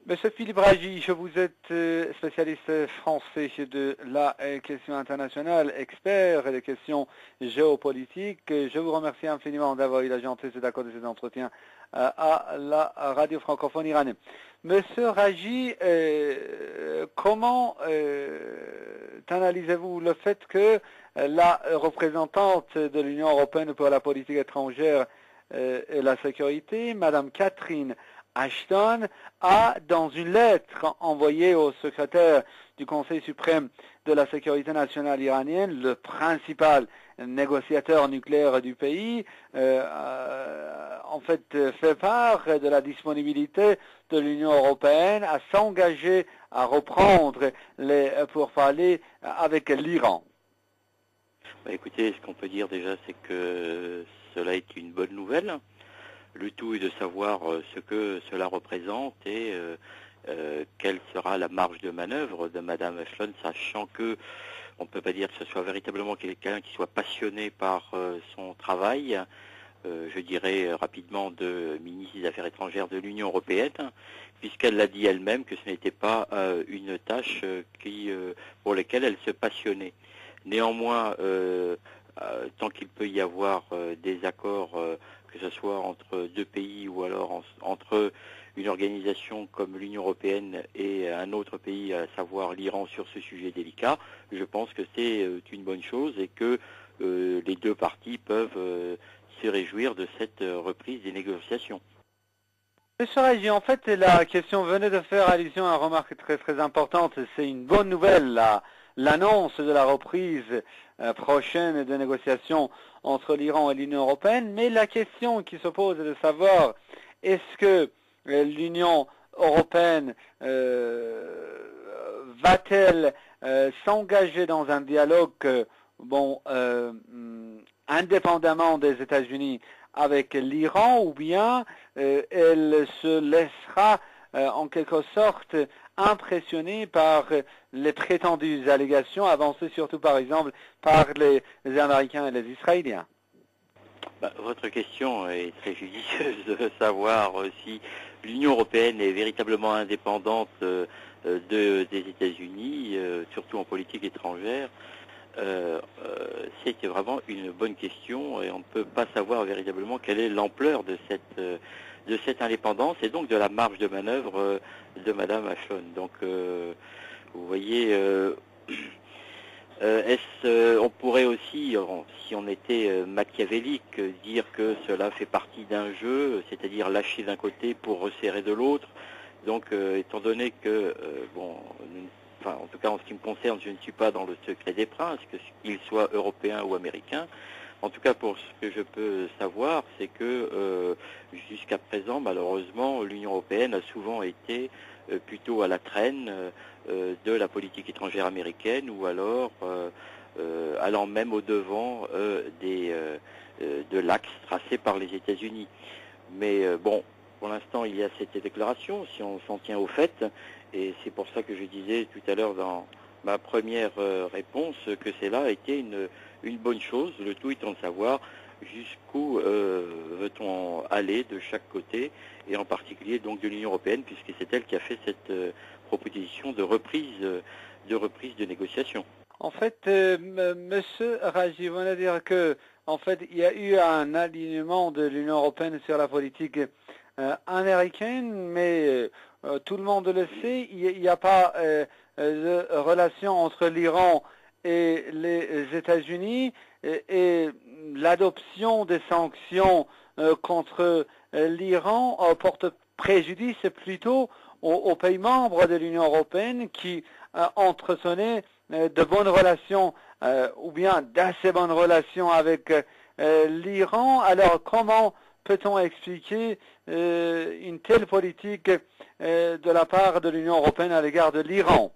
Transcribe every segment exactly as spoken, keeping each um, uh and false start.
Monsieur Philippe Ragy, vous êtes euh, spécialiste français de la euh, question internationale, expert des questions géopolitiques. Je vous remercie infiniment d'avoir eu la gentillesse d'accorder cet entretien euh, à la radio francophone iranienne. Monsieur Ragy, euh, comment euh, analysez-vous le fait que euh, la représentante de l'Union européenne pour la politique étrangère euh, et la sécurité, Madame Catherine Ashton, a, dans une lettre envoyée au secrétaire du Conseil suprême de la sécurité nationale iranienne, le principal négociateur nucléaire du pays, euh, euh, en fait fait part de la disponibilité de l'Union européenne à s'engager à reprendre les pourparlers avec l'Iran. Bah, écoutez, ce qu'on peut dire déjà, c'est que cela est une bonne nouvelle. Le tout est de savoir ce que cela représente et euh, euh, quelle sera la marge de manœuvre de Madame Ashton, sachant que on ne peut pas dire que ce soit véritablement quelqu'un qui soit passionné par euh, son travail, euh, je dirais rapidement de ministre des Affaires étrangères de l'Union européenne, puisqu'elle l'a dit elle-même que ce n'était pas euh, une tâche euh, qui, euh, pour laquelle elle se passionnait. Néanmoins, euh, euh, tant qu'il peut y avoir euh, des accords, euh, que ce soit entre deux pays ou alors en, entre une organisation comme l'Union européenne et un autre pays, à savoir l'Iran, sur ce sujet délicat, je pense que c'est euh, une bonne chose et que euh, les deux parties peuvent euh, se réjouir de cette euh, reprise des négociations. Monsieur Ragy, en fait, la question venait de faire allusion à une remarque très très importante. C'est une bonne nouvelle, là. L'annonce de la reprise euh, prochaine des négociations entre l'Iran et l'Union européenne, mais la question qui se pose est de savoir est-ce que euh, l'Union européenne euh, va-t-elle euh, s'engager dans un dialogue euh, bon, euh, indépendamment des États-Unis avec l'Iran, ou bien euh, elle se laissera euh, en quelque sorte impressionnée par euh, les prétendues allégations avancées surtout par exemple par les, les Américains et les Israéliens. Bah, votre question est très judicieuse de savoir si l'Union européenne est véritablement indépendante euh, de, des États-Unis, euh, surtout en politique étrangère. Euh, euh, c'est vraiment une bonne question et on ne peut pas savoir véritablement quelle est l'ampleur de cette euh, de cette indépendance et donc de la marge de manœuvre euh, de Madame Ashton. Donc, euh, vous voyez, euh, euh, est-ce, euh, on pourrait aussi, si on était euh, machiavélique, dire que cela fait partie d'un jeu, c'est-à-dire lâcher d'un côté pour resserrer de l'autre. Donc, euh, étant donné que, euh, bon, enfin, en tout cas en ce qui me concerne, je ne suis pas dans le secret des princes, que qu'il soit européen ou américain. En tout cas, pour ce que je peux savoir, c'est que euh, jusqu'à présent, malheureusement, l'Union européenne a souvent été euh, plutôt à la traîne euh, de la politique étrangère américaine, ou alors euh, euh, allant même au devant euh, des, euh, de l'axe tracé par les États-Unis. Mais euh, bon, pour l'instant, il y a cette déclaration, si on s'en tient au fait, et c'est pour ça que je disais tout à l'heure dans ma première euh, réponse que cela a été une, une bonne chose, le tout étant de savoir jusqu'où euh, veut-on aller de chaque côté, et en particulier donc de l'Union européenne, puisque c'est elle qui a fait cette euh, proposition de reprise, euh, de reprise de négociation. En fait, euh, Monsieur Ragy, vous venez de dire que, en fait, il y a eu un alignement de l'Union européenne sur la politique euh, américaine, mais euh, tout le monde le sait, il n'y a pas euh, de relation entre l'Iran et les États-Unis, et, et l'adoption des sanctions euh, contre euh, l'Iran euh, porte préjudice plutôt aux, aux pays membres de l'Union européenne qui euh, entretenaient de bonnes relations euh, ou bien d'assez bonnes relations avec euh, l'Iran. Alors comment peut-on expliquer euh, une telle politique euh, de la part de l'Union européenne à l'égard de l'Iran?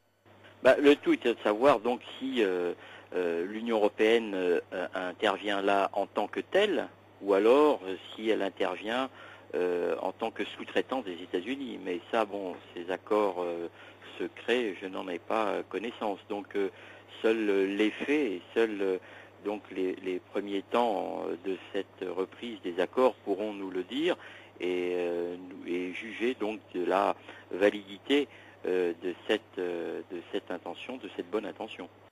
Bah, le tout est de savoir donc si euh, euh, l'Union européenne euh, intervient là en tant que telle, ou alors euh, si elle intervient euh, en tant que sous-traitant des États-Unis. Mais ça, bon, ces accords euh, secrets, je n'en ai pas connaissance. Donc, euh, seuls les faits et seuls euh, donc les, les premiers temps de cette reprise des accords pourront nous le dire. et, euh, et juger donc de la validité euh, de, cette, euh, de cette intention, de cette bonne intention.